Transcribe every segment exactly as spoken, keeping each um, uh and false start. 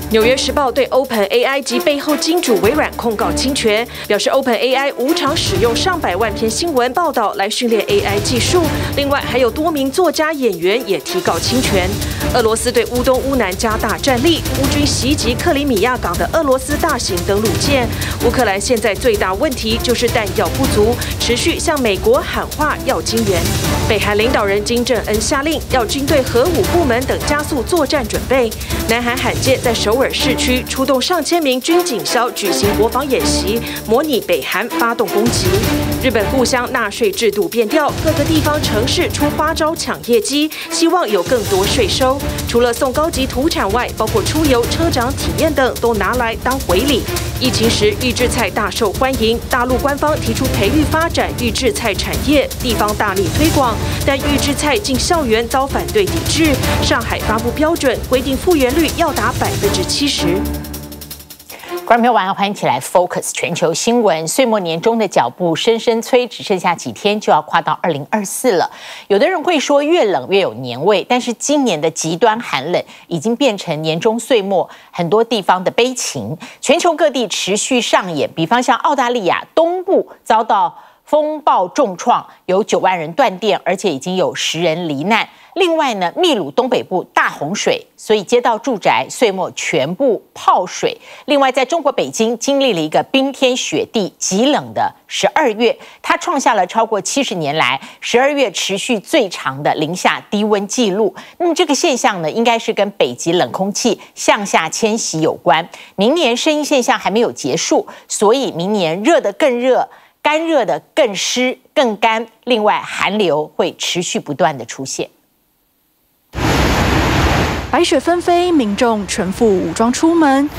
纽约时报对 OpenAI 及背后金主微软控告侵权，表示 OpenAI 无偿使用上百万篇新闻报道来训练 A I 技术。另外，还有多名作家、演员也提告侵权。俄罗斯对乌东、乌南加大战力，乌军袭击克里米亚港的俄罗斯大型登陆舰。乌克兰现在最大问题就是弹药不足，持续向美国喊话要金援。北韩领导人金正恩下令要军队、核武部门等加速作战准备。南韩罕见在首尔市区出动上千名军警消举行国防演习，模拟北韩发动攻击。日本故乡纳税制度变调，各个地方城市出花招抢业绩，希望有更多税收。除了送高级土产外，包括出游、车长体验等都拿来当回礼。疫情时，预制菜大受欢迎，大陆官方提出培育发展预制菜产业，地方大力推广，但预制菜进校园遭反对抵制。上海发布标准，规定复原率要达百分之七十。 观众朋友晚上欢迎起来 Focus 全球新闻。岁末年终的脚步深深催，只剩下几天就要跨到二零二四了。有的人会说越冷越有年味，但是今年的极端寒冷已经变成年终岁末很多地方的悲情。全球各地持续上演，比方像澳大利亚东部遭到风暴重创，有九万人断电，而且已经有十人罹难。另外呢，秘鲁东北部大洪水，所以街道、住宅岁末全部泡水。另外，在中国北京经历了一个冰天雪地、极冷的十二月，它创下了超过七十年来十二月持续最长的零下低温记录。那么这个现象呢，应该是跟北极冷空气向下迁徙有关。明年声音现象还没有结束，所以明年热得更热。干热的更湿更干，另外寒流会持续不断的出现。 白雪纷飞，民众全副武装出门，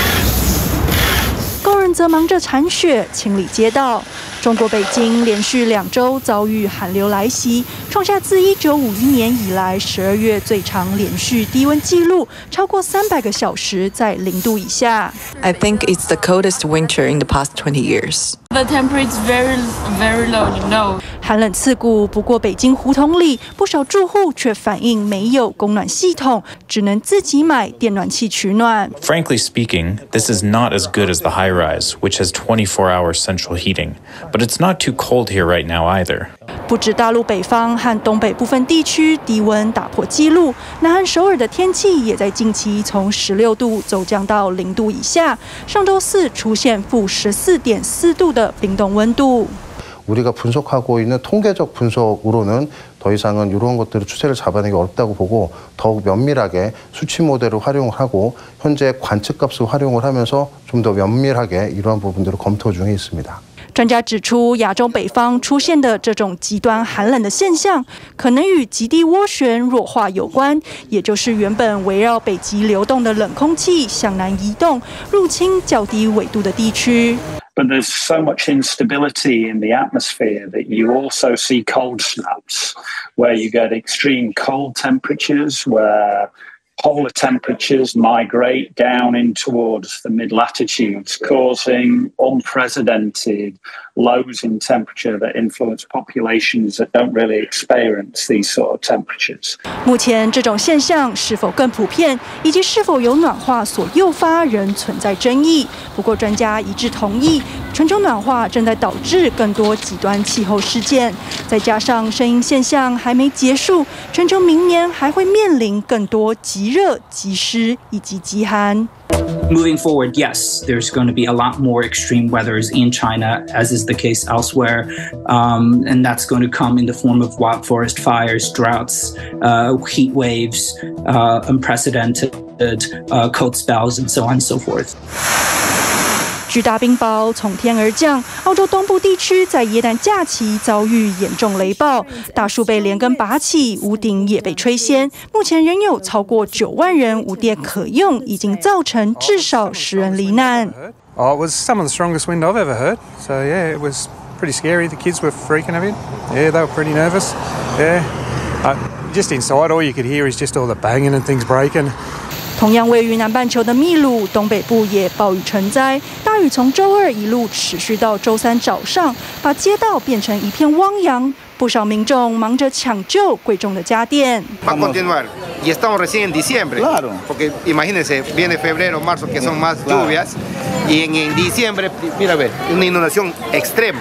工人则忙着铲雪清理街道。中国北京连续两周遭遇寒流来袭，创下自一九五一年以来十二月最长连续低温纪录，超过三百个小时在零度以下。 I think it's the coldest winter in the past twenty years. The temperature is very, very low, you know. 寒冷刺骨，不过北京胡同里不少住户却反映没有供暖系统，只能自己买电暖器取暖。 Frankly speaking, this is not as good as the high-rise, which has twenty-four hour central heating, but it's not too cold here right now either. 不止大陆北方和东北部分地区低温打破纪录，南韩首尔的天气也在近期从十六度走降到零度以下。上周四出现负十四点四度的冰冻温度。 우리가 분석하고 있는 통계적 분석으로는 더 이상은 이런 것들을 추세를 잡아내기 어렵다고 보고 더욱 면밀하게 수치 모델을 활용을 하고 현재 관측값을 활용을 하면서 좀 더 면밀하게 이러한 부분들을 검토 중에 있습니다. 专家指出，亚洲北方出现的这种极端寒冷的现象，可能与极地涡旋弱化有关，也就是原本围绕北极流动的冷空气向南移动，入侵较低纬度的地区。 But there's so much instability in the atmosphere that you also see cold snaps, where you get extreme cold temperatures, where polar temperatures migrate down in towards the mid-latitudes, causing unprecedented lows in temperature that influence populations that don't really experience these sort of temperatures. 目前这种现象是否更普遍，以及是否由暖化所诱发，仍存在争议。不过，专家一致同意，全球暖化正在导致更多极端气候事件。再加上声音现象还没结束，全球明年还会面临更多极热、极湿以及极寒。 Moving forward, yes, there's going to be a lot more extreme weathers in China, as is the case elsewhere, um, and that's going to come in the form of wild forest fires, droughts, uh, heat waves, uh, unprecedented uh, cold spells, and so on and so forth. 巨大冰雹从天而降，澳洲东部地区在耶诞假期遭遇严重雷暴，大树被连根拔起，屋顶也被吹掀。目前仍有超过九万人无电可用，已经造成至少十人罹难。 Oh, it was some of the strongest wind I've ever heard. So yeah, it was pretty scary. The kids were freaking a bit. Yeah, they were pretty nervous. Yeah, uh, just inside, all you could hear is just all the banging and things breaking. 同样位于南半球的秘鲁东北部也暴雨成灾，大雨从周二一路持续到周三早上，把街道变成一片汪洋。不少民众忙着抢救贵重的家电。 Va a continuar y estamos recién en diciembre, porque imagínense viene febrero, marzo que son más lluvias y en, en diciembre, mira a ver, una inundación extrema.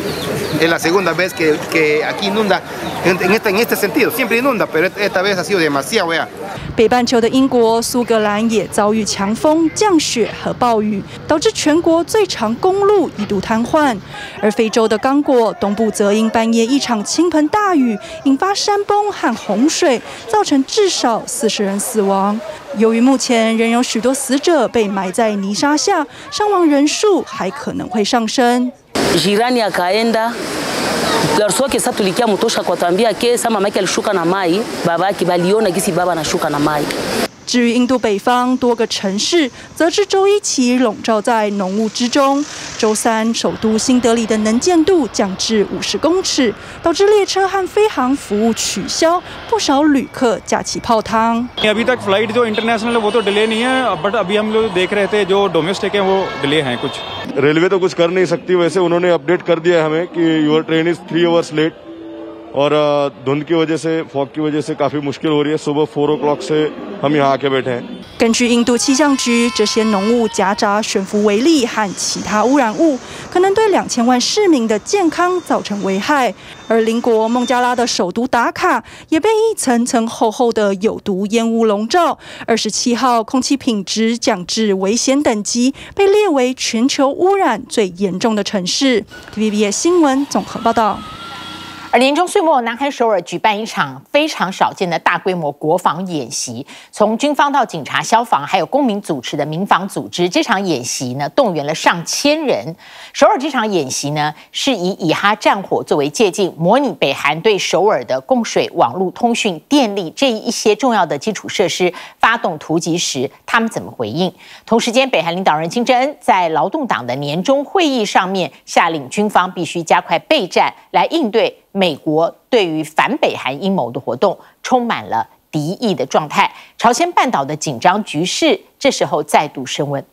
Es la segunda vez que, que aquí inunda en, en, este, en este sentido, siempre inunda, pero esta vez ha sido demasiado ya. 北半球的英国、苏格兰也遭遇强风、降雪和暴雨，导致全国最长公路一度瘫痪。而非洲的刚果东部则因半夜一场倾盆大雨，引发山崩和洪水，造成至少四十人死亡。由于目前仍有许多死者被埋在泥沙下，伤亡人数还可能会上升。 Jirani akaenda garso wake sasa tulikia mtosha kwa tambia ke sama mama yake alishuka na mai baba yake baliona gisi baba anashuka na mai。 至于印度北方多个城市，则自周一起笼罩在浓雾之中。周三，首都新德里的能见度降至五十公尺，导致列车和飞航服务取消，不少旅客架起泡汤。 अभी तक फ्लाइट जो इंटरनेशनल है वो तो डिले नहीं है, बट अभी हम लोग देख रहे थे जो डोमेस्टिक है वो डिले हैं कुछ। रेलवे तो कुछ कर नहीं सकती, वैसे उन्होंने अपडेट कर दिया है हमें कि your train is three hours late और धुंध की वजह से, फॉग की वजह से काफी मुश्किल हो रही है। सुबह फोर ओ क्लॉक से हम यहाँ आके बैठे हैं। 根据印度气象局，这些浓雾夹杂悬浮微粒和其他污染物，可能对两千万市民的健康造成危害。而邻国孟加拉的首都达卡也被一层层厚厚的有毒烟雾笼罩。二十七号，空气品质降至危险等级，被列为全球污染最严重的城市。T V B S 新闻综合报道。 而年终岁末，南韩首尔举办一场非常少见的大规模国防演习，从军方到警察、消防，还有公民主持的民防组织，这场演习呢动员了上千人。首尔这场演习呢是以以哈战火作为借鉴，模拟北韩对首尔的供水、网络、通讯、电力这一些重要的基础设施发动突击时，他们怎么回应？同时间，北韩领导人金正恩在劳动党的年终会议上面下令军方必须加快备战，来应对美国对于反北韩阴谋的活动，充满了敌意的状态。朝鲜半岛的紧张局势这时候再度升温。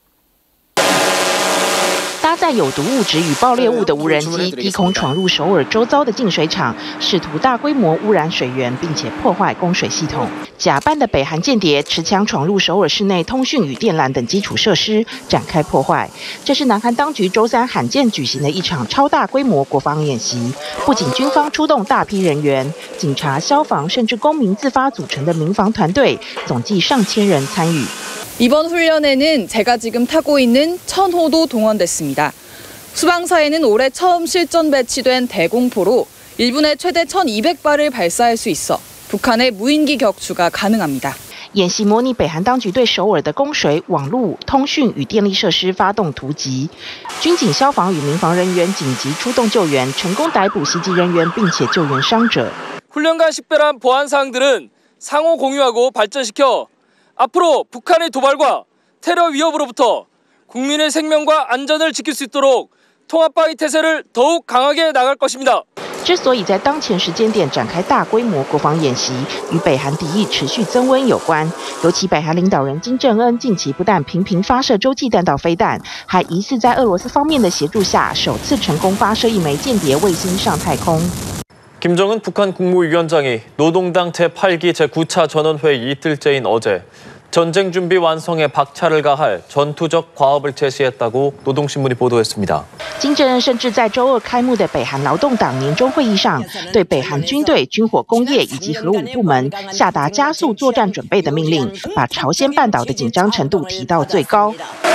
搭载有毒物质与爆裂物的无人机低空闯入首尔周遭的净水厂，试图大规模污染水源，并且破坏供水系统。假扮的北韩间谍持枪闯入首尔市内通讯与电缆等基础设施，展开破坏。这是南韩当局周三罕见举行的一场超大规模国防演习，不仅军方出动大批人员，警察、消防甚至公民自发组成的民防团队，总计上千人参与。 이번 훈련에는 제가 지금 타고 있는 천호도 동원됐습니다. 수방사에는 올해 처음 실전 배치된 대공포로 일 분에 최대 천이백 발을 발사할 수 있어 북한의 무인기 격추가 가능합니다. 演习模拟北韩当局对首尔的供水、网络、通讯与电力设施发动突击，军警、消防与民防人员紧急出动救援，成功逮捕袭击人员，并且救援伤者。 훈련과 식별한 보안 사항들은 상호 공유하고 발전시켜 앞으로 북한의 도발과 테러 위협으로부터 국민의 생명과 안전을 지킬 수 있도록 통합방위 태세를 더욱 강하게 나갈 것입니다. 之所以在当前时间点展开大规模国防演习，与北韩敌意持续增温有关。尤其北韩领导人金正恩近期不但频频发射洲际弹道飞弹，还疑似在俄罗斯方面的协助下，首次成功发射一枚间谍卫星上太空。 김정은 북한 국무위원장이 노동당 제팔 기 제구 차 전원회의 이틀째인 어제 전쟁 준비 완성에 박차를 가할 전투적 과업을 제시했다고 노동신문이 보도했습니다. 金正恩甚至在周二开幕的北韩劳动党年终会议上，对北韩军队、军火工业以及核武部门下达加速作战准备的命令，把朝鲜半岛的紧张程度提到最高。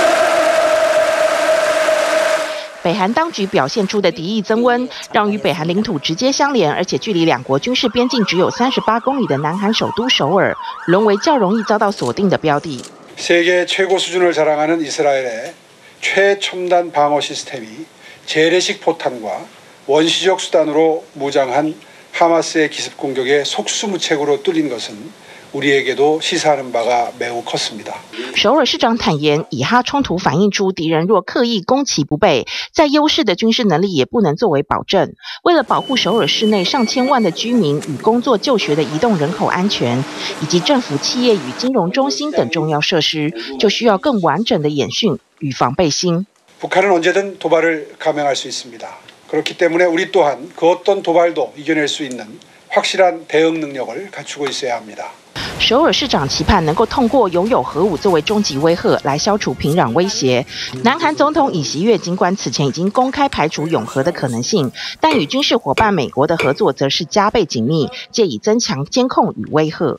北韩当局表现出的敌意增温，让与北韩领土直接相连，而且距离两国军事边境只有三十八公里的南韩首都首尔，沦为较容易遭到锁定的标的。 세계 최고 수준을 자랑하는 이스라엘의 최첨단 방어 시스템이 재래식 포탄과 원시적 수단으로 무장한 하마스의 기습 공격에 속수무책으로 뚫린 것은 우리에게도 시사하는 바가 매우 컸습니다. 首尔市长坦言，以哈冲突反映出敌人若刻意攻其不备，在优势的军事能力也不能作为保证。为了保护首尔市内上千万的居民与工作就学的移动人口安全，以及政府、企业与金融中心等重要设施，就需要更完整的演训与防备心。 북한은 언제든 도발을 감행할 수 있습니다. 그렇기 때문에 우리 또한 그 어떤 도발도 이겨낼 수 있는 확실한 대응 능력을 갖추고 있어야 합니다. 首尔市长期盼能够通过拥有核武作为终极威吓来消除平壤威胁。南韩总统尹锡悦尽管此前已经公开排除永核的可能性，但与军事伙伴美国的合作则是加倍紧密，借以增强监控与威吓。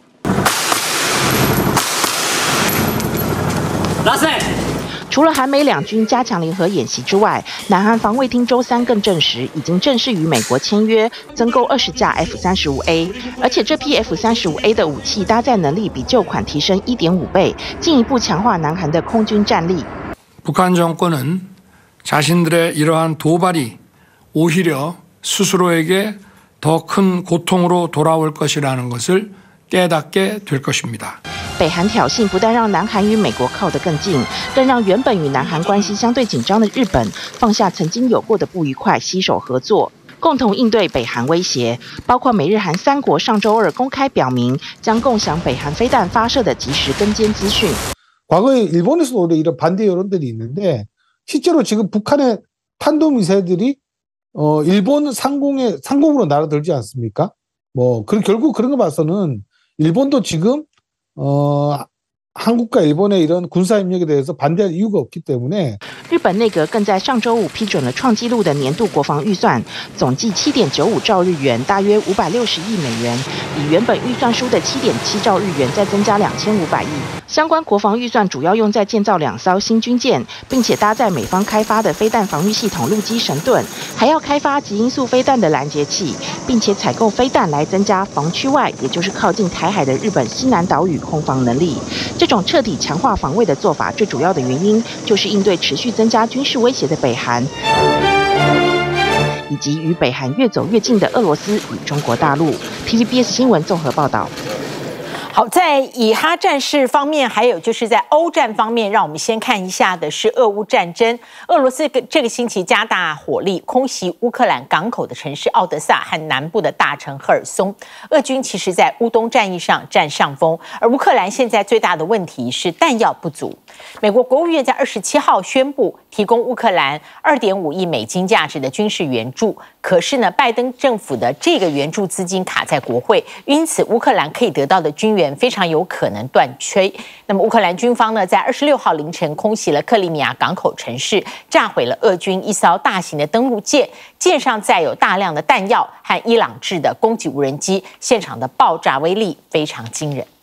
拉塞。 除了韩美两军加强联合演习之外，南韩防卫厅周三更证实，已经正式与美国签约增购二十架 F 三十五 A， 而且这批 F 三十五 A 的武器搭载能力比旧款提升 一点五倍，进一步强化南韩的空军战力。 북한 정권은 자신들의 이러한 도발이 오히려 스스로에게 더 큰 고통으로 돌아올 것이라는 것을 깨닫게 될 것입니다. 北韩挑衅不但让南韩与美国靠得更近，更让原本与南韩关系相对紧张的日本放下曾经有过的不愉快，携手合作，共同应对北韩威胁。包括美日韩三国上周二公开表明，将共享北韩飞弹发射的即时跟监资讯。 과거에 일본에서도 이런 반대 여론들이 있는데 실제로 지금 북한의 탄도미사일들이 어, 일본 상공에 상공으로 날아들지 않습니까? 뭐 그 결국 그런 거 봐서는 일본도 지금 어, 한국과 일본의 이런 군사 협력에 대해서 반대할 이유가 없기 때문에 日本内阁更在上周五批准了创纪录的年度国防预算，总计 七点九五兆日元，大约五百六十亿美元，比原本预算书的 七点七兆日元再增加两千五百亿。相关国防预算主要用在建造两艘新军舰，并且搭载美方开发的飞弹防御系统陆基神盾，还要开发极音速飞弹的拦截器，并且采购飞弹来增加防区外，也就是靠近台海的日本西南岛屿空防能力。这种彻底强化防卫的做法，最主要的原因就是应对持续增加军事威胁的北韩，以及与北韩越走越近的俄罗斯与中国大陆。T V B S 新闻综合报道。 好，在以哈战事方面，还有就是在欧战方面，让我们先看一下的是俄乌战争。俄罗斯这个星期加大火力空袭乌克兰港口的城市奥德萨和南部的大城赫尔松。俄军其实在乌东战役上占上风，而乌克兰现在最大的问题是弹药不足。美国国务院在二十七号宣布提供乌克兰二点五亿美金价值的军事援助，可是呢，拜登政府的这个援助资金卡在国会，因此乌克兰可以得到的军援 非常有可能断炊。那么，乌克兰军方呢，在二十六号凌晨空袭了克里米亚港口城市，炸毁了俄军一艘大型的登陆舰，舰上载有大量的弹药和伊朗制的攻击无人机，现场的爆炸威力非常惊人。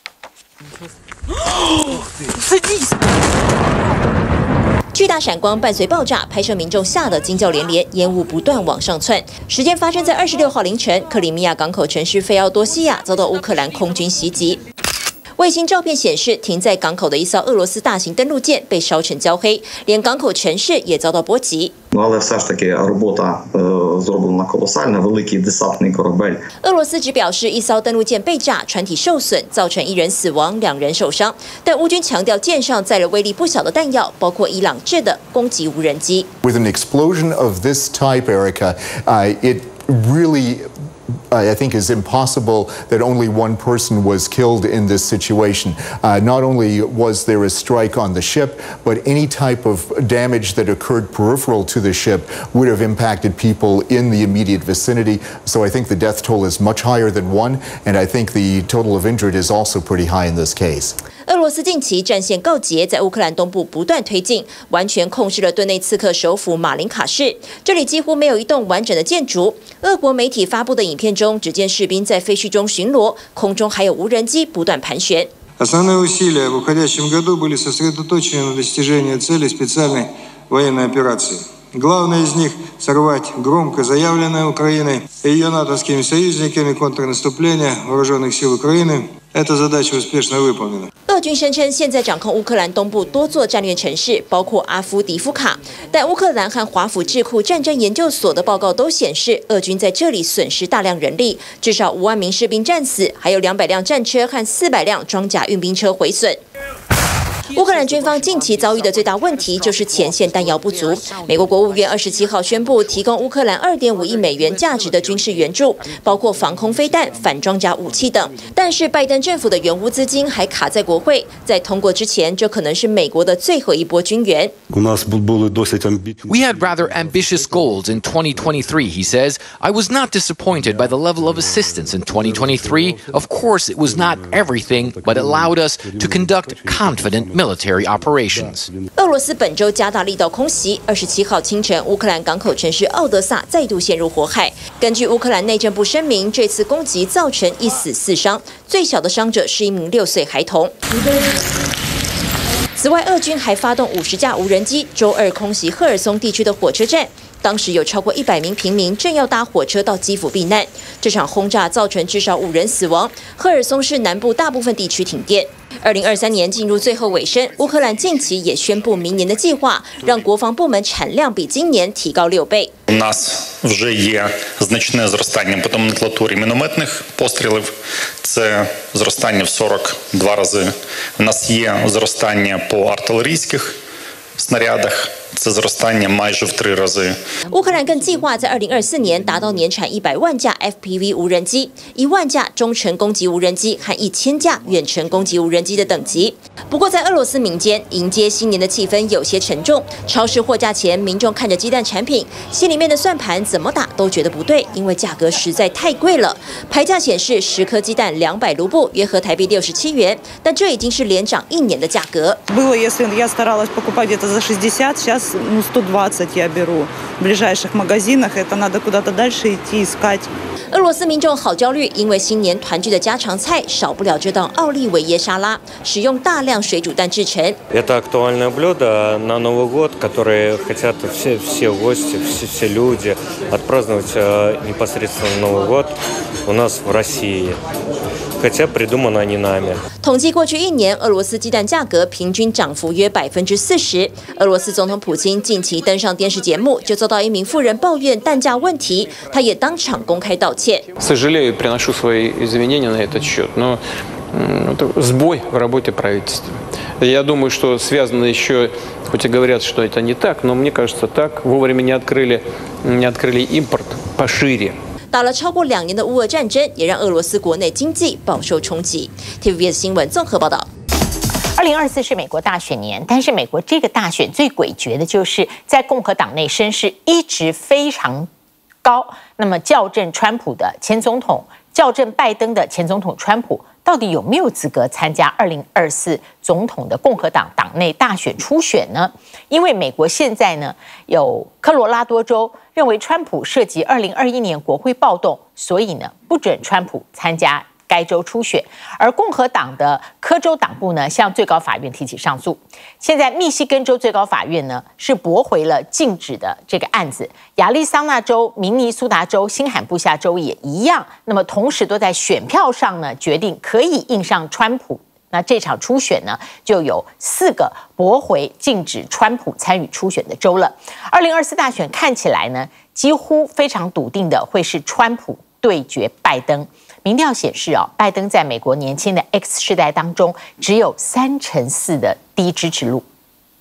巨大闪光伴随爆炸，拍摄民众吓得惊叫连连，烟雾不断往上窜。时间发生在二十六号凌晨，克里米亚港口城市费奥多西亚遭到乌克兰空军袭击。 卫星照片显示，停在港口的一艘俄罗斯大型登陆舰被烧成焦黑，连港口城市也遭到波及。 Але все ж таки робота зроблена колосальна, великий десантний корабель. 俄罗斯只表示，一艘登陆舰被炸，船体受损，造成一人死亡，两人受伤。但乌军强调，舰上载了威力不小的弹药，包括伊朗制的攻击无人机。 With an explosion of this type, Erica, uh, it really. I think is impossible that only one person was killed in this situation. Uh, not only was there a strike on the ship, but any type of damage that occurred peripheral to the ship would have impacted people in the immediate vicinity. So I think the death toll is much higher than one, and I think the total of injured is also pretty high in this case. 俄罗斯近期战线告捷，在乌克兰东部不断推进，完全控制了顿内茨克首府马林卡市。这里几乎没有一栋完整的建筑。俄国媒体发布的影片中，只见士兵在废墟中巡逻，空中还有无人机不断盘旋。 Основные усилия в уходящем году были сосредоточены на достижении цели специальной военной операции. Главное из них – сорвать громко заявленное Украиной и ее натовскими союзниками контрнаступление вооруженных сил Украины. Эта задача успешно выполнена. 俄军声称现在掌控乌克兰东部多座战略城市，包括阿夫迪夫卡。但乌克兰和华府智库战争研究所的报告都显示，俄军在这里损失大量人力，至少五万名士兵战死，还有两百辆战车和四百辆装甲运兵车毁损。 乌克兰军方近期遭遇的最大问题就是前线弹药不足。美国国务院二十七号宣布提供乌克兰二点五亿美元价值的军事援助，包括防空飞弹、反装甲武器等。但是拜登政府的援乌资金还卡在国会，在通过之前，这可能是美国的最后一波军援。 We had rather ambitious goals in twenty twenty-three, he says. I was not disappointed by the level of assistance in twenty twenty-three. Of course, it was not everything, but it allowed us to conduct confident military operations. 俄罗斯本周加大力道空袭，二十七号清晨，乌克兰港口城市奥德萨再度陷入火海。根据乌克兰内政部声明，这次攻击造成一死四伤，最小的伤者是一名六岁孩童。 此外，俄军还发动五十架无人机，周二空袭赫尔松地区的火车站。当时有超过一百名平民正要搭火车到基辅避难。这场轰炸造成至少五人死亡。赫尔松市南部大部分地区停电。二零二三年进入最后尾声，乌克兰近期也宣布明年的计划，让国防部门产量比今年提高六倍。 У нас вже є значне зростання по номенклатурі мінометних пострілів. Це зростання в сорок два рази. У нас є зростання по артилерійських снарядах. Це зростання майже в три рази. 乌克兰更计划在二零二四年达到年产一百万架 F P V 无人机、一万架中程攻击无人机和一千架远程攻击无人机的等级。不过，在俄罗斯民间，迎接新年的气氛有些沉重。超市货架前，民众看着鸡蛋产品，心里面的算盘怎么打都觉得不对，因为价格实在太贵了。牌价显示十颗鸡蛋两百卢布，约合台币六十七元，但这已经是连涨一年的价格。 Было, если я старалась покупать где-то за шестьдесят, сейчас ну сто двадцать я беру в ближайших магазинах. Это надо куда-то дальше идти искать. 俄罗斯民众好焦虑，因为新年团聚的家常菜少不了这道奥利维耶沙拉，使用大量水煮蛋制成。 Это актуальное блюдо на Новый год, которое хотят все все гости, все все люди отпраздновать непосредственно Новый год у нас в России. Хотя придумано не нами. 统计过去一年，俄罗斯鸡蛋价格平均涨幅约百分之四十。俄罗斯总统普京近期登上电视节目，就遭到一名妇人抱怨蛋价问题，他也当场公开道歉。 Сожалею, приношу свои извинения на этот счет, но это сбой в работе правительства. Я думаю, что связано еще, хоть и говорят, что это не так, но мне кажется так. Вовремя не открыли, не открыли импорт пошире. 打了超过两年的乌俄战争，也让俄罗斯国内经济饱受冲击。T V B S 新闻综合报道。 二零二四是美国大选年，但是美国这个大选最诡谲的就是在共和党内声势一直非常高。那么校正川普的前总统，校正拜登的前总统川普，到底有没有资格参加二零二四总统的共和党党内大选初选呢？因为美国现在呢有科罗拉多州认为川普涉及二零二一年国会暴动，所以呢不准川普参加该州初选。而共和党的科州党部呢向最高法院提起上诉。现在密西根州最高法院呢是驳回了禁止的这个案子，亚利桑那州、明尼苏达州、新罕布夏州也一样。那么同时都在选票上呢决定可以印上川普。那这场初选呢，就有四个驳回禁止川普参与初选的州了。二零二四大选看起来呢，几乎非常笃定的会是川普对决拜登。民调显示哦，拜登在美国年轻的 X 世代当中只有三成四的低支持率。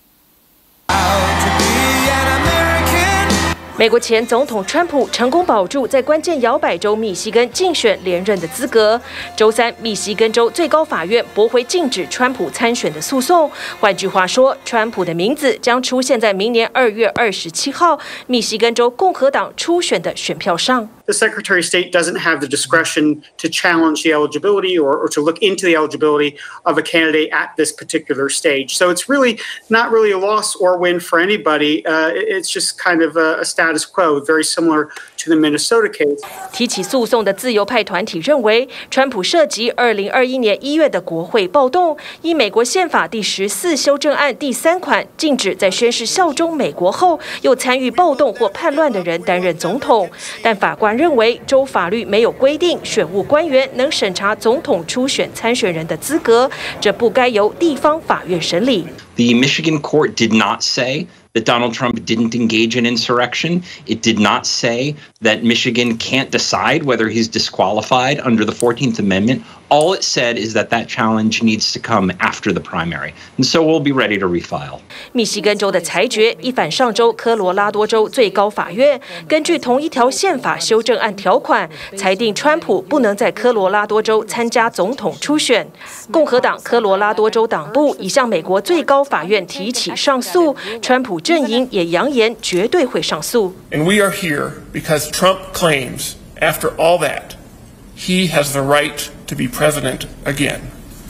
美国前总统川普成功保住在关键摇摆州密西根竞选连任的资格。周三，密西根州最高法院驳回禁止川普参选的诉讼。换句话说，川普的名字将出现在明年二月二十七号密西根州共和党初选的选票上。 the Secretary of State doesn't have the discretion to challenge the eligibility or, or to look into the eligibility of a candidate at this particular stage. So it's really not really a loss or win for anybody. Uh, it's just kind of a, a status quo, very similar to the Minnesota case. 提起诉讼的自由派团体认为，川普涉及二零二一年一月的国会暴动，依美国宪法第十四修正案第三款，禁止在宣誓效忠美国后又参与暴动或叛乱的人担任总统。但法官认为，州法律没有规定选务官员能审查总统初选参选人的资格，这不该由地方法院审理。 The Michigan court did not say that Donald Trump didn't engage in insurrection. It did not say that Michigan can't decide whether he's disqualified under the fourteenth Amendment. All it said is that that challenge needs to come after the primary. And so we'll be ready to refile. 密西根州的裁决一反上周科罗拉多州最高法院根据同一条宪法修正案条款，裁定川普不能在科罗拉多州参加总统初选。共和党科罗拉多州党部已向美国最高法院提起上诉，川普阵营也扬言绝对会上诉。 And we are here because Trump claims, after all that, he has the right to be president again.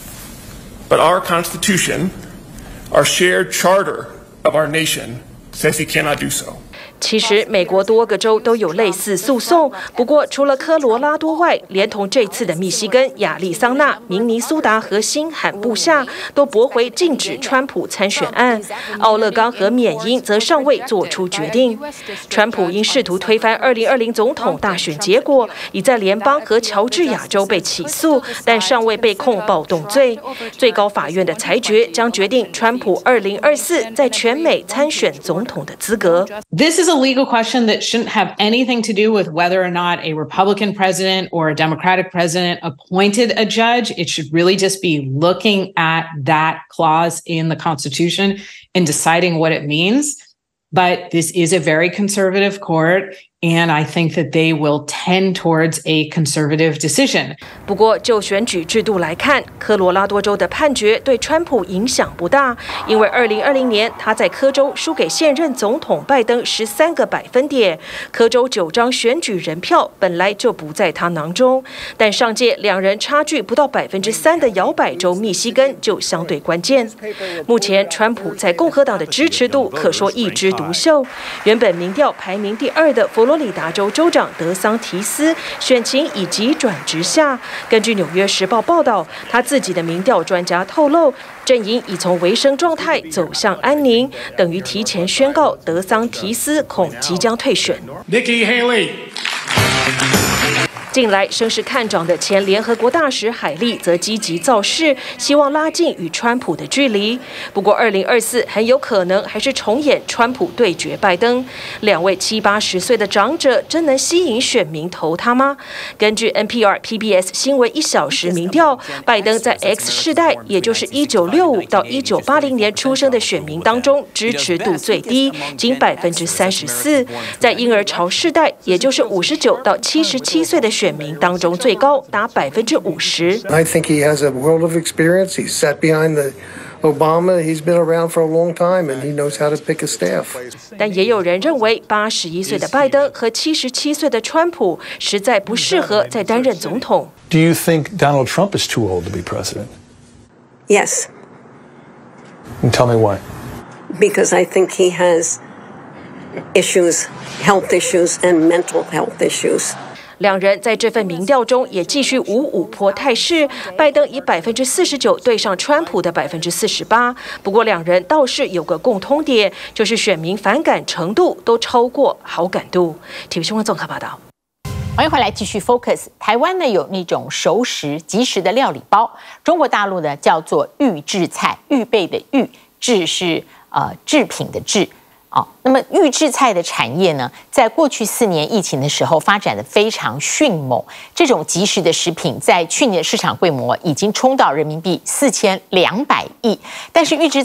But our Constitution, our shared charter of our nation, says he cannot do so. 其实，美国多个州都有类似诉讼。不过，除了科罗拉多外，连同这次的密西根、亚利桑那、明尼苏达和新罕布夏都驳回禁止川普参选案。奥勒冈和缅因则尚未做出决定。川普因试图推翻二零二零总统大选结果，已在联邦和乔治亚州被起诉，但尚未被控暴动罪。最高法院的裁决将决定川普二零二四在全美参选总统的资格。 This is a legal question that shouldn't have anything to do with whether or not a Republican president or a Democratic president appointed a judge. It should really just be looking at that clause in the Constitution and deciding what it means. But this is a very conservative court, and I think that they will tend towards a conservative decision. 不过，就选举制度来看，科罗拉多州的判决对川普影响不大，因为二零二零年他在科州输给现任总统拜登十三个百分点，科州九张选举人票本来就不在他囊中。但上届两人差距不到百分之三的摇摆州密西根就相对关键。目前，川普在共和党的支持度可说一枝独秀，原本民调排名第二的佛罗里达州州长德桑提斯选情以急转直下。根据《纽约时报》报道，他自己的民调专家透露，阵营已从维生状态走向安宁，等于提前宣告德桑提斯恐即将退选。 Nikki Haley。 近来声势看涨的前联合国大使海利则积极造势，希望拉近与川普的距离。不过，二零二四很有可能还是重演川普对决拜登。两位七八十岁的长者真能吸引选民投他吗？根据 N P R P B S 新闻一小时民调，拜登在 X 世代，也就是一九六五到一九八零年出生的选民当中，支持度最低，仅百分之三十四。在婴儿潮世代，也就是五十九到七十七岁的选民当中最高达百分之五十。 I think he has a world of experience. He's sat behind the Obama. He's been around for a long time, and he knows how to pick a staff. 但也有人认为，八十一岁的拜登和七十七岁的川普实在不适合再担任总统。 Do you think Donald Trump is too old to be president? Yes. And tell me why. Because I think he has issues, health issues, and mental health issues. 两人在这份民调中也继续五五坡态势，拜登以百分之四十九对上川普的百分之四十八。不过两人倒是有个共通点，就是选民反感程度都超过好感度。体育新闻综合报道。 欢迎回来继续 focus。台湾呢有那种熟食即食的料理包，中国大陆呢叫做预制菜，预备的预，制是呃制品的制。哦，那么预制菜的产业呢，在过去四年疫情的时候发展的非常迅猛。这种即食的食品在去年的市场规模已经冲到人民币四千两百亿，但是预制菜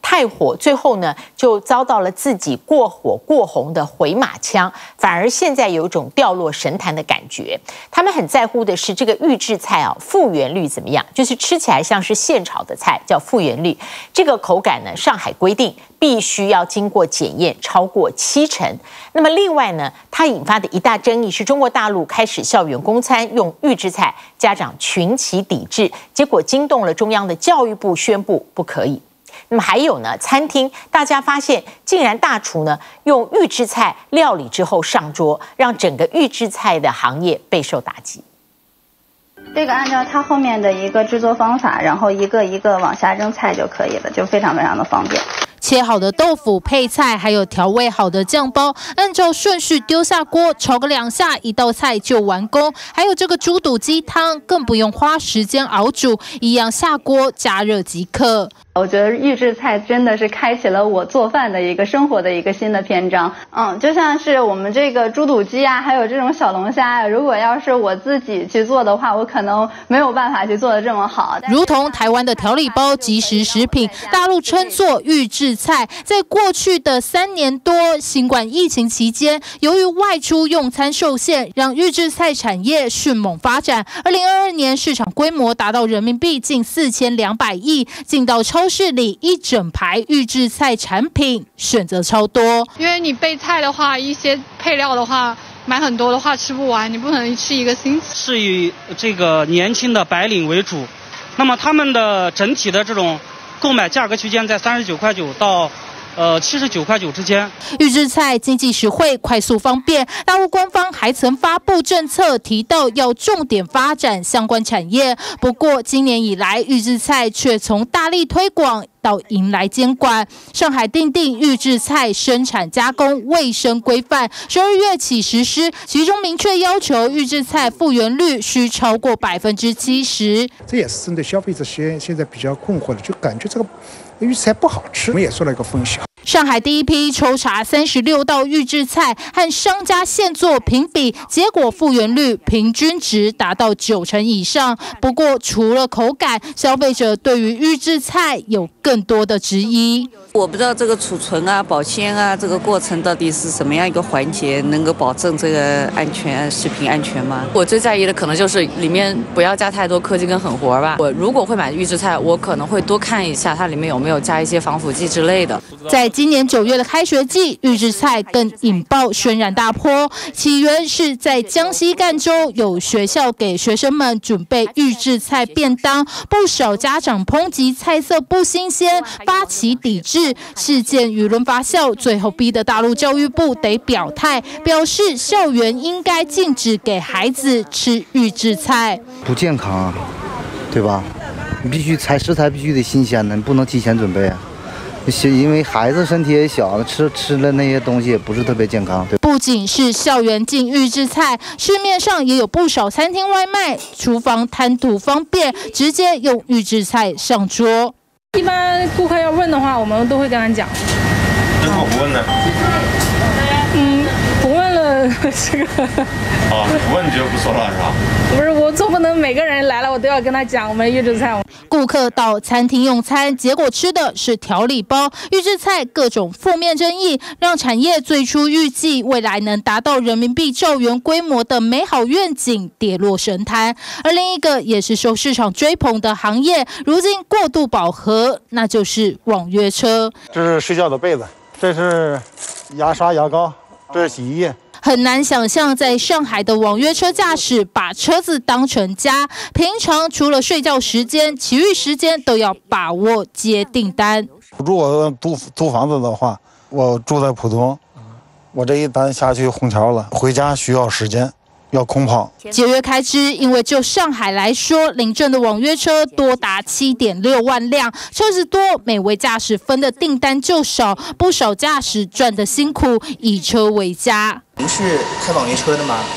太火，最后呢就遭到了自己过火过红的回马枪，反而现在有一种掉落神坛的感觉。他们很在乎的是这个预制菜啊复原率怎么样，就是吃起来像是现炒的菜，叫复原率。这个口感呢，上海规定必须要经过检验超过七成。那么另外呢，它引发的一大争议是中国大陆开始校园供餐用预制菜，家长群起抵制，结果惊动了中央的教育部，宣布不可以。那么还有呢，餐厅大家发现竟然大厨呢用预制菜料理之后上桌，让整个预制菜的行业备受打击。 这个按照它后面的一个制作方法，然后一个一个往下扔菜就可以了，就非常非常的方便。 切好的豆腐、配菜，还有调味好的酱包，按照顺序丢下锅，炒个两下，一道菜就完工。还有这个猪肚鸡汤，更不用花时间熬煮，一样下锅加热即可。 我觉得预制菜真的是开启了我做饭的一个生活的一个新的篇章。嗯，就像是我们这个猪肚鸡啊，还有这种小龙虾，如果要是我自己去做的话，我可能没有办法去做的这么好。 如同台湾的调理包即食食品，大陆称作预制菜。在过去的三年多新冠疫情期间，由于外出用餐受限，让预制菜产业迅猛发展。二零二二年市场规模达到人民币近四千两百亿，进到超市里一整排预制菜产品，选择超多。 因为你备菜的话，一些配料的话，买很多的话吃不完，你不可能吃一个星期。 是以这个年轻的白领为主，那么他们的整体的这种购买价格区间在三十九块九到呃七十九块九之间。 预制菜经济实惠、快速方便。大陆官方还曾发布政策，提到要重点发展相关产业。不过今年以来，预制菜却从大力推广到迎来监管。上海订定预制菜生产加工卫生规范，十二月起实施，其中明确要求预制菜复原率需超过百分之七十。 这也是针对消费者现现在比较困惑的，就感觉这个预制菜不好吃。我们也做了一个分析。 上海第一批抽查三十六道预制菜，和商家现做评比，结果复原率平均值达到九成以上。不过，除了口感，消费者对于预制菜有更多的质疑。 我不知道这个储存啊、保鲜啊，这个过程到底是什么样一个环节，能够保证这个安全、食品安全吗？ 我最在意的可能就是里面不要加太多科技跟狠活吧。我如果会买预制菜，我可能会多看一下它里面有没有加一些防腐剂之类的。 在今年九月的开学季，预制菜更引爆轩然大波。起源是在江西赣州，有学校给学生们准备预制菜便当，不少家长抨击菜色不新鲜，发起抵制。事件舆论发酵，最后逼得大陆教育部得表态，表示校园应该禁止给孩子吃预制菜， 不健康啊，对吧？你必须菜食材必须得新鲜的，你不能提前准备啊。因为孩子身体也小，吃吃了那些东西也不是特别健康。对， 不仅是校园禁预制菜，市面上也有不少餐厅外卖，厨房贪图方便，直接用预制菜上桌。 一般顾客要问的话，我们都会跟他讲。 如果不问呢？ 嗯，不问了这个。 哦，不问你就不说了是吧？ 不是，我总不能每个人来了我都要跟他讲我们预制菜。 顾客到餐厅用餐，结果吃的是调理包。预制菜各种负面争议，让产业最初预计未来能达到人民币兆元规模的美好愿景跌落神坛。而另一个也是受市场追捧的行业，如今过度饱和，那就是网约车。 这是睡觉的被子，这是牙刷、牙膏，这是洗衣液。 很难想象，在上海的网约车驾驶把车子当成家，平常除了睡觉时间，其余时间都要把握接订单。 如果租租房子的话，我住在浦东，我这一单下去虹桥了，回家需要时间，要空跑。 节约开支，因为就上海来说，领证的网约车多达七点六万辆，车子多，每位驾驶分的订单就少，不少驾驶赚得辛苦，以车为家。 您是开网约车的吗？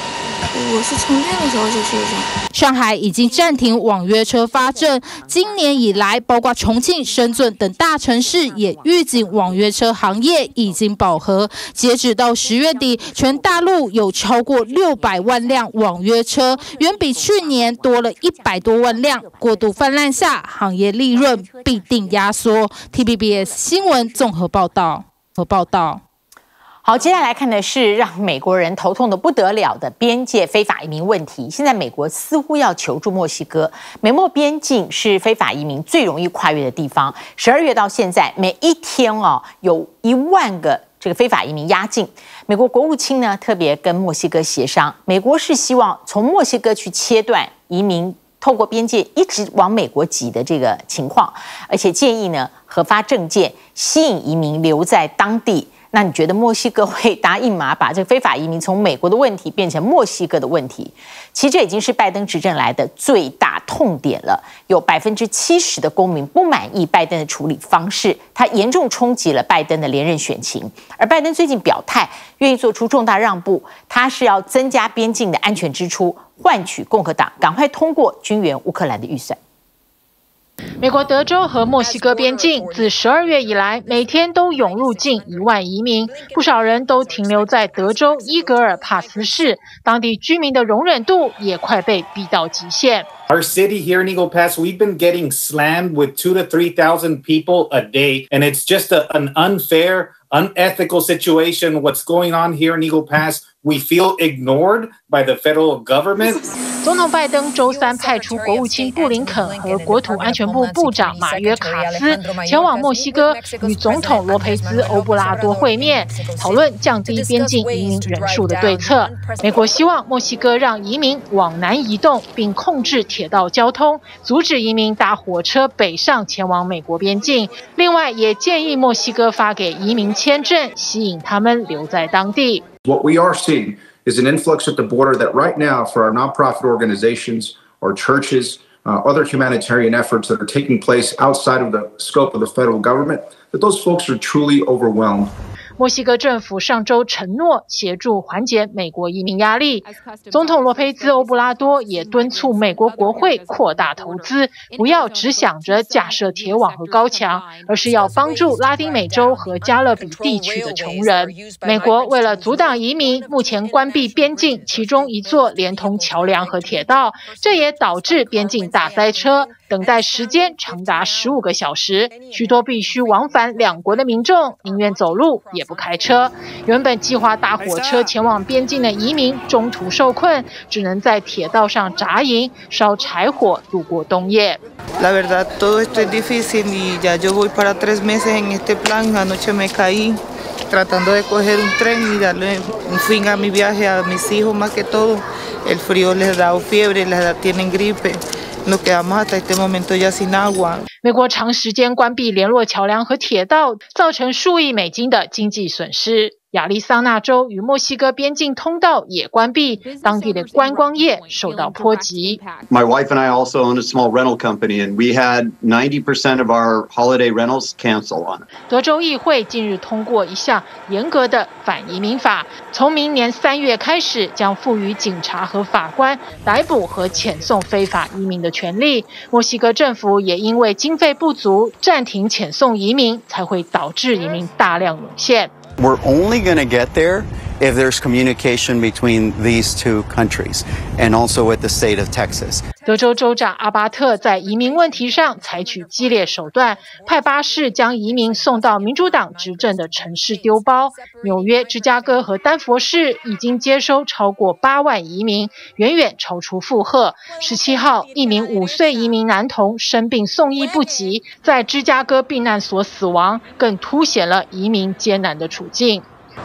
我是充电的时候就睡着。 上海已经暂停网约车发证，今年以来，包括重庆、深圳等大城市也预警网约车行业已经饱和。截止到十月底，全大陆有超过六百万辆网约车，远比去年多了一百多万辆。过度泛滥下，行业利润必定压缩。T V B S 新闻综合报道和报道。 好，接下来看的是让美国人头痛的不得了的边界非法移民问题。现在美国似乎要求助墨西哥，美墨边境是非法移民最容易跨越的地方。十二月到现在，每一天哦，有一万个这个非法移民压境。美国国务卿呢特别跟墨西哥协商，美国是希望从墨西哥去切断移民透过边界一直往美国挤的这个情况，而且建议呢核发证件，吸引移民留在当地。那你觉得墨西哥会答应吗？把这个非法移民从美国的问题变成墨西哥的问题？其实这已经是拜登执政来的最大痛点了。有百分之七十的公民不满意拜登的处理方式，它严重冲击了拜登的连任选情。而拜登最近表态，愿意做出重大让步，他是要增加边境的安全支出，换取共和党赶快通过军援乌克兰的预算。 美国德州和墨西哥边境自十二月以来，每天都涌入近一万移民，不少人都停留在德州伊格尔帕斯市，当地居民的容忍度也快被逼到极限。 Our city here in Eagle Pass, we've been getting slammed with two to three thousand people a day, and it's just a, an unfair, unethical situation. What's going on here in Eagle Pass? We feel ignored by the federal government. 总统拜登周三派出国务卿布林肯和国土安全部部长马约卡斯前往墨西哥，与总统罗佩兹欧布拉多会面，讨论降低边境移民人数的对策。美国希望墨西哥让移民往南移动，并控制铁道交通，阻止移民搭火车北上前往美国边境。另外，也建议墨西哥发给移民签证，吸引他们留在当地。 What we are seeing is an influx at the border that right now for our nonprofit organizations, our churches, uh, other humanitarian efforts that are taking place outside of the scope of the federal government, that those folks are truly overwhelmed. 墨西哥政府上周承诺协助缓解美国移民压力，总统罗佩兹欧布拉多也敦促美国国会扩大投资，不要只想着架设铁网和高墙，而是要帮助拉丁美洲和加勒比地区的穷人。美国为了阻挡移民，目前关闭边境其中一座连通桥梁和铁道，这也导致边境大塞车，等待时间长达十五个小时，许多必须往返两国的民众宁愿走路也不开车。原本计划搭火车前往边境的移民中途受困，只能在铁道上扎营，烧柴火度过冬夜。 La verdad, todo esto es difícil y ya yo voy para tres meses en este plan. Anoche me caí tratando de coger un tren y darle un fin a mi viaje a mis hijos más que todo. El frío les da fiebre, les da, tienen gripe.Nos quedamos hasta este momento ya sin agua. 美国长时间关闭联络桥梁和铁道，造成数亿美金的经济损失。亚利桑那州与墨西哥边境通道也关闭，当地的观光业受到波及。 My wife and I also own a small rental company, and we had ninety percent of our holiday rentals cancel on it. 德州议会近日通过一项严格的反移民法，从明年三月开始，将赋予警察和法官逮捕和遣送非法移民的权利。墨西哥政府也因为经费不足，暂停遣送移民，才会导致移民大量涌现。 We're only going to get there if there's communication between these two countries and also with the state of Texas. 德州州长阿巴特在移民问题上采取激烈手段，派巴士将移民送到民主党执政的城市丢包。纽约、芝加哥和丹佛市已经接收超过八万移民，远远超出负荷。十七号，一名五岁移民男童生病送医不及，在芝加哥避难所死亡，更凸显了移民艰难的处境。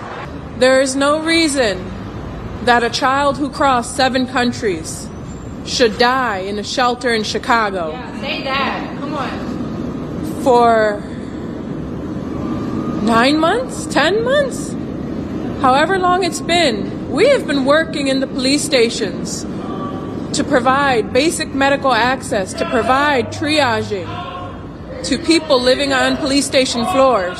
There is no reason that a child who crossed seven countries should die in a shelter in Chicago. Yeah, say that. Come on. For nine months, ten months, however long it's been, we have been working in the police stations to provide basic medical access, to provide triaging to people living on police station floors.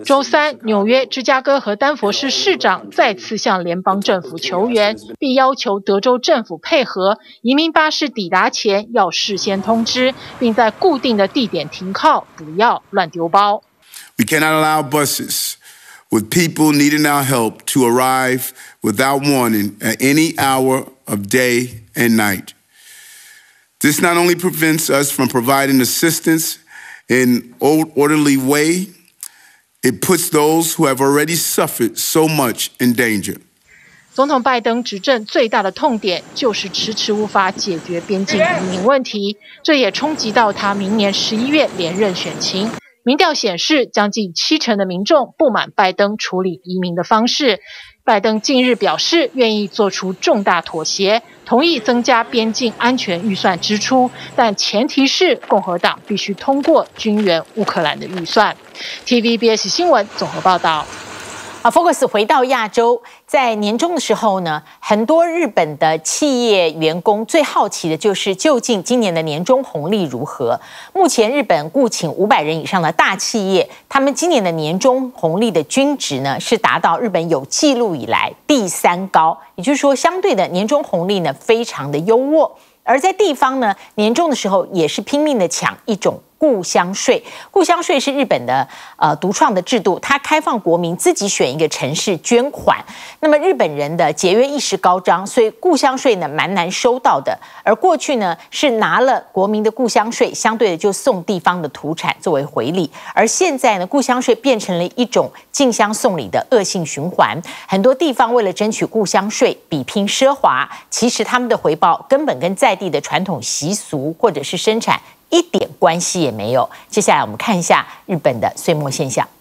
周三，纽约、芝加哥和丹佛市市长再次向联邦政府求援，并要求德州政府配合，移民巴士抵达前要事先通知，并在固定的地点停靠，不要乱丢包。 We cannot allow buses with people needing our help to arrive without warning at any hour of day and night. This not only prevents us from providing assistance in an orderly way, it puts those who have already suffered so much in danger. 总统拜登执政最大的痛点就是迟迟无法解决边境移民问题，这也冲击到他明年十一月连任选情。民调显示，将近七成的民众不满拜登处理移民的方式。拜登近日表示，愿意做出重大妥协，同意增加边境安全预算支出，但前提是共和党必须通过军援乌克兰的预算。T V B S 新闻综合报道。 好 ，Focus 回到亚洲，在年终的时候呢，很多日本的企业员工最好奇的就是究竟今年的年终红利如何。目前日本雇请五百人以上的大企业，他们今年的年终红利的均值呢是达到日本有记录以来第三高，也就是说，相对的年终红利呢非常的优渥。而在地方呢，年终的时候也是拼命的抢一种故乡税。故乡税是日本的呃独创的制度，它开放国民自己选一个城市捐款。那么日本人的节约意识高涨，所以故乡税呢蛮难收到的。而过去呢是拿了国民的故乡税，相对的就送地方的土产作为回礼。而现在呢，故乡税变成了一种竞相送礼的恶性循环。很多地方为了争取故乡税，比拼奢华，其实他们的回报根本跟在地的传统习俗或者是生产一点关系也没有。接下来我们看一下日本的岁末现象。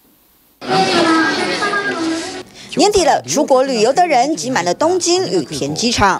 年底了，出国旅游的人挤满了東京羽田機場。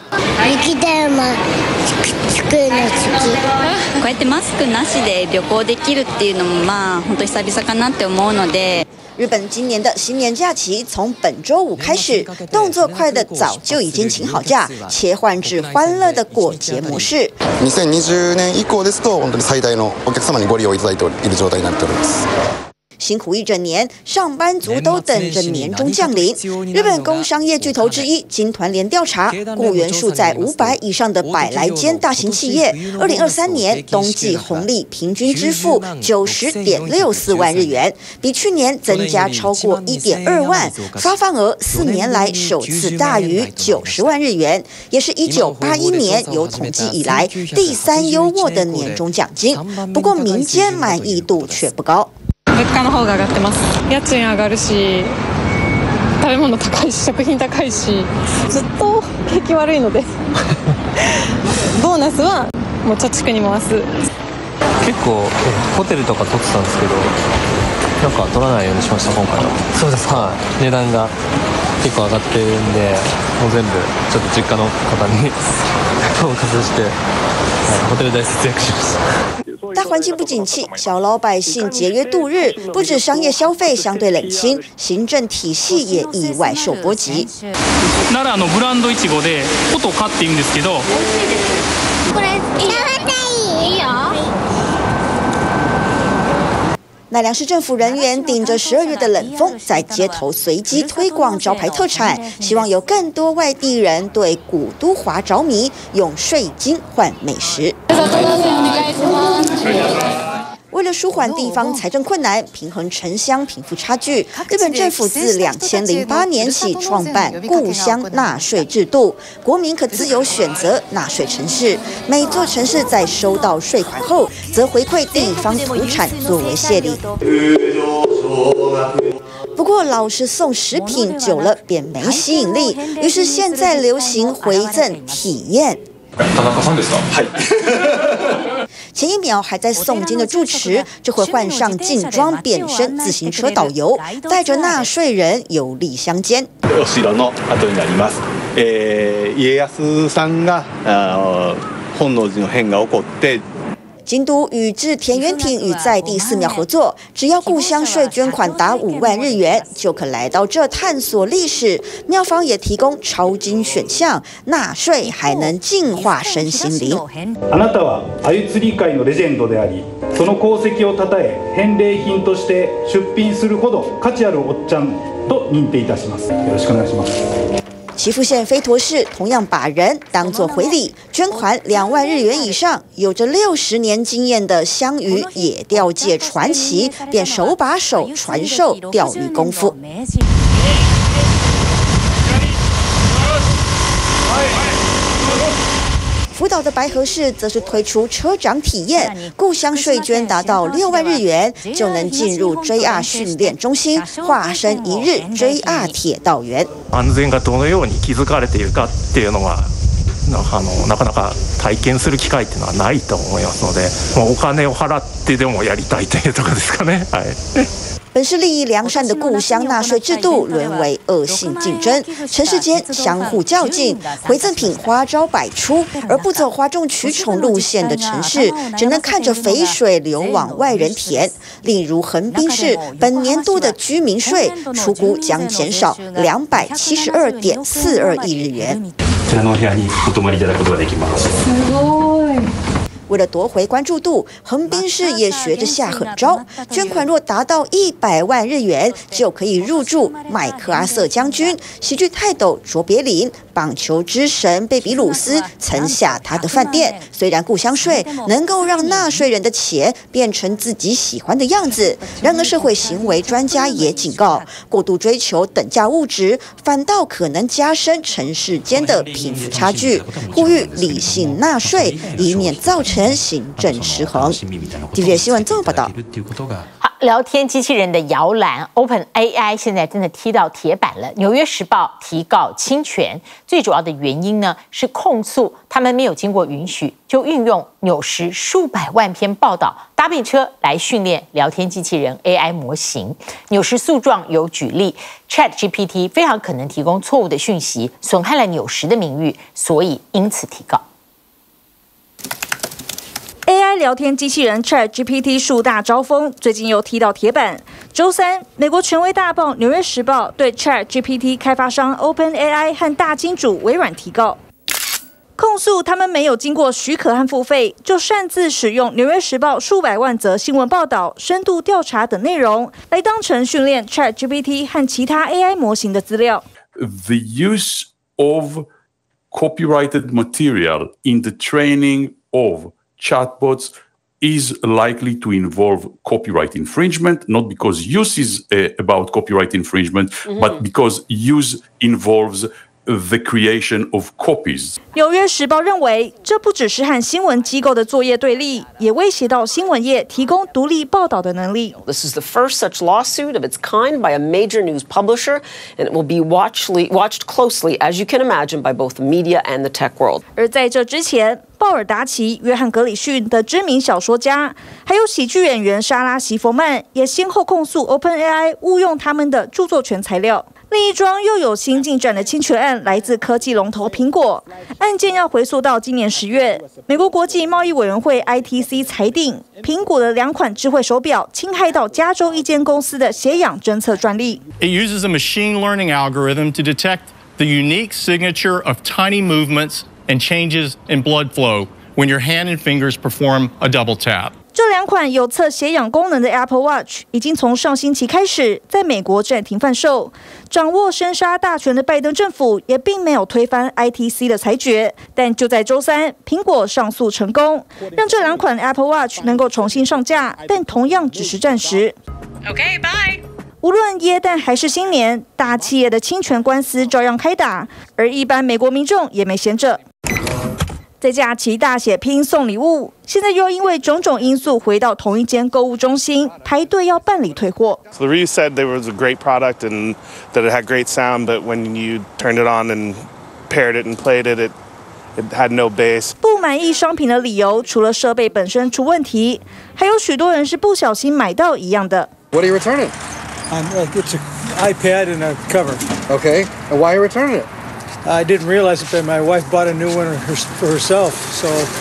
こうやってマスクなしで旅行できるっていうのもまあ本当久々かなって思うので。 日本今年的新年假期从本周五开始，动作快的早就已经请好假，切换至欢乐的过节模式。 にせんにじゅうねん以降ですと本当に最大のお客様にご利用いただいている状態になっております。 辛苦一整年，上班族都等着年终降临。日本工商业巨头之一金团联调查，雇员数在五百以上的百来间大型企业，二零二三年冬季红利平均支付九十点六四万日元，比去年增加超过一点二万，发放额四年来首次大于九十万日元，也是一九八一年有统计以来第三优渥的年终奖金。不过民间满意度却不高。 物価の方が上がってます。家賃上がるし、食べ物高いし、食品高いし、ずっと景気悪いので、ボーナスはもう貯蓄に回す。 結構ホテルとか取ってたんですけど、なんか取らないようにしました今回は。そうですか。はい、値段が結構上がってるんで、もう全部ちょっと実家の方にお貸しして、ホテル代節約しました。 大环境不景气，小老百姓节约度日，不止商業消費相对冷清，行政体系也意外受波及。 奈良のブランドいちごでポトカって言うんですけど。 これ食べたい。いいよ。奈良市政府人员顶着十二月的冷风，在街头随机推广招牌特产，希望有更多外地人对古都华着迷，用税金换美食。为了舒缓地方财政困难，平衡城乡贫富差距，日本政府自两千零八年起创办故乡纳税制度，国民可自由选择纳税城市，每座城市在收到税款后，则回馈地方土产作为谢礼。不过老是送食品久了便没吸引力，于是现在流行回赠体验。 田中さんですか？はい。 前一秒还在诵经的住持，这回换上劲装变身自行车导游，带着纳税人游历乡间。 お城の跡になります。えー、家康さんが本能寺の変が起こって。 京都宇治田园町与在地寺庙合作，只要故乡税捐款达五万日元，就可来到这探索历史。庙方也提供超金选项，纳税还能净化身心灵。 あなたは鮎釣り界のレジェンドであり、その功績をたたえ返礼品として出品するほど価値あるおっちゃんと認定いたします。よろしくお願いします。 岐阜县飞陀市同样把人当作回礼，捐款两万日元以上，有着六十年经验的香鱼野钓界传奇，便手把手传授钓鱼功夫。福岛的白河市则是推出车长体验，故乡税捐达到六万日元，就能进入 J R 训练中心，化身一日 J R 铁道员。 安全がどのように築かれているかっていうのは、あのなかなか体験する機会っていうのはないと思いますので、もうお金を払ってでもやりたいというところですかね。はい。 本是利益良善的故乡纳税制度沦为恶性竞争，城市间相互较劲，回赠品花招百出，而不走哗众取宠路线的城市，只能看着肥水流往外人田。例如横滨市本年度的居民税初估将减少两百七十二点四二亿日元。 こちらのお部屋にお泊まりいただくことができます。 すごい。为了夺回关注度，横滨市也学着下狠招，捐款若达到一百万日元，就可以入住麦克阿瑟将军、喜剧泰斗卓别林、棒球之神贝比鲁斯曾下榻的饭店。虽然故乡税能够让纳税人的钱变成自己喜欢的样子，然而社会行为专家也警告，过度追求等价物质，反倒可能加深城市间的贫富差距。呼吁理性纳税，以免造成行政失衡。T V B 新闻综合报道。 好，聊天机器人的摇篮 OpenAI 现在真的踢到铁板了。纽约时报提告侵权，最主要的原因呢是控诉他们没有经过允许就运用纽时数百万篇报道搭便车来训练聊天机器人 A I 模型。纽时诉状有举例 ，ChatGPT 非常可能提供错误的讯息，损害了纽时的名誉，所以因此提告。 A I 聊天机器人 ChatGPT 树大招风，最近又踢到铁板。周三，美国权威大报《纽约时报》对 ChatGPT 开发商 OpenAI 和大金主微软提告，控诉他们没有经过许可和付费，就擅自使用《纽约时报》数百万则新闻报道、深度调查等内容，来当成训练 ChatGPT 和其他 A I 模型的资料。 The use of copyrighted material in the training of chatbots is likely to involve copyright infringement, not because use is uh, about copyright infringement, mm-hmm. but because use involves the creation of copies. 纽约时报认为，这不只是和新闻机构的作业对立，也威胁到新闻业提供独立报道的能力。 This is the first such lawsuit of its kind by a major news publisher, and it will be watchly, watched closely, as you can imagine, by both the media and the tech world. 而在这之前，鲍尔达奇、约翰·格里逊的知名小说家，还有喜剧演员莎拉·席佛曼，也先后控诉 OpenAI 误用他们的著作权材料。另一桩又有新进展的侵权案来自科技龙头苹果，案件要回溯到今年十月，美国国际贸易委员会 I T C 裁定，苹果的两款智慧手表侵害到加州一间公司的血氧侦测专利。 It uses a machine learning algorithm to detect the unique signature of tiny movements and changes in blood flow when your hand and fingers perform a double tap. 这两款有测血氧功能的 Apple Watch 已经从上星期开始在美国暂停贩售。掌握生杀大权的拜登政府也并没有推翻 I T C 的裁决，但就在周三，苹果上诉成功，让这两款 Apple Watch 能够重新上架，但同样只是暂时。Okay, bye. 无论耶诞还是新年，大企业的侵权官司照样开打，而一般美国民众也没闲着。在假期大血拼送礼物，现在又因为种种因素回到同一间购物中心排队要办理退货。 So the review said there was a great product and that it had great sound, but when you turned it on and paired it and played it, it it had no bass. 不满意商品的理由，除了设备本身出问题，还有许多人是不小心买到一样的。 What are you returning? Um, it's an iPad and a cover. Okay, and why are you returning it? I didn't realize it, but my wife bought a new one for herself, so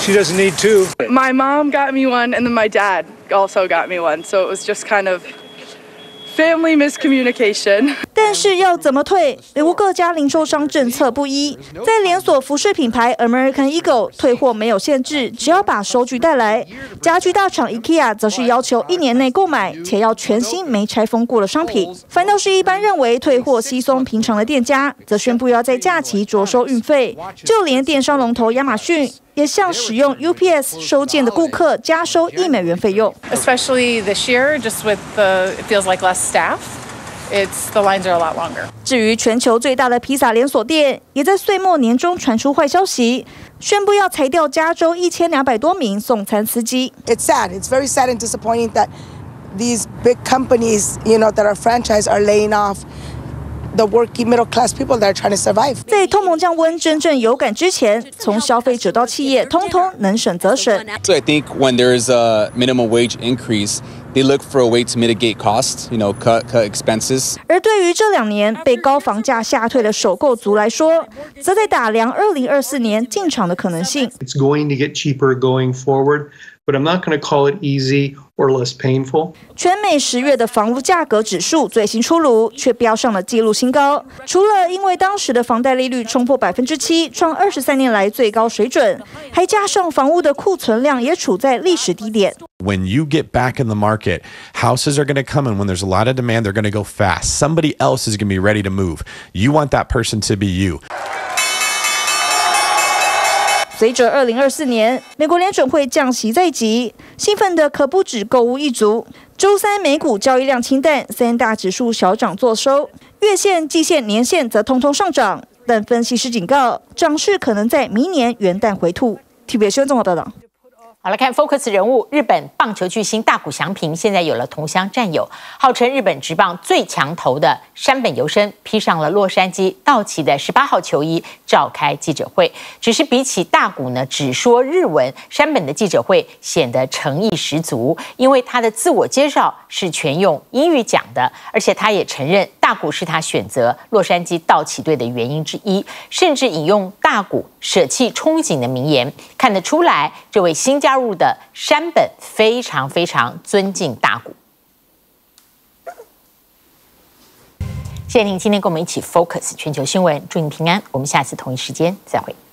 She doesn't need two. My mom got me one, and then my dad also got me one. So it was just kind of family miscommunication. 但是要怎么退？美国各家零售商政策不一，在连锁服饰品牌 American Eagle 退货没有限制，只要把收据带来。家具大厂 IKEA 则是要求一年内购买，且要全新没拆封过的商品。反倒是一般认为退货稀松平常的店家，则宣布要在假期着收运费。就连电商龙头亚马逊也向使用 U P S 收件的顾客加收一美元费用。 Especially this year, just with the it feels like less staff. It's the lines are a lot longer. 至于全球最大的披萨连锁店，也在岁末年中传出坏消息，宣布要裁掉加州一千两百多名送餐司机。 It's sad. It's very sad and disappointing that these big companies, you know, that are franchise are laying off the working middle class people that are trying to survive. 在通膨降温真正有感之前，从消费者到企业，通通能省则省。 So I think when there is a minimum wage increase, they look for a way to mitigate costs, you know, cut cut expenses. 而对于这两年被高房价吓退的首购族来说，则在打量二零二四年进场的可能性。 It's going to get cheaper going forward, but I'm not going to call it easy or less painful. 全美十月的房屋价格指数最新出炉，却飙上了纪录新高。除了因为当时的房贷利率冲破百分之七，创二十三年来最高水准，还加上房屋的库存量也处在历史低点。 When you get back in the market, houses are going to come in. When there's a lot of demand, they're going to go fast. Somebody else is going to be ready to move. You want that person to be you. 随着二零二四年美国联准会降息在即，兴奋的可不止购物一族。周三美股交易量清淡，三大指数小涨作收，月线、季线、年线则通通上涨。但分析师警告，涨势可能在明年元旦回吐。T V B 新闻综合报道。 好，来看 Focus 人物，日本棒球巨星大谷翔平现在有了同乡战友，号称日本职棒最强投的山本由伸披上了洛杉矶道奇的十八号球衣，召开记者会。只是比起大谷呢，只说日文，山本的记者会显得诚意十足，因为他的自我介绍是全用英语讲的，而且他也承认大谷是他选择洛杉矶道奇队的原因之一，甚至引用大谷舍弃憧憬的名言，看得出来这位新加入的山本非常非常尊敬大谷。谢谢您今天跟我们一起 Focus 全球新闻，祝您平安，我们下次同一时间再会。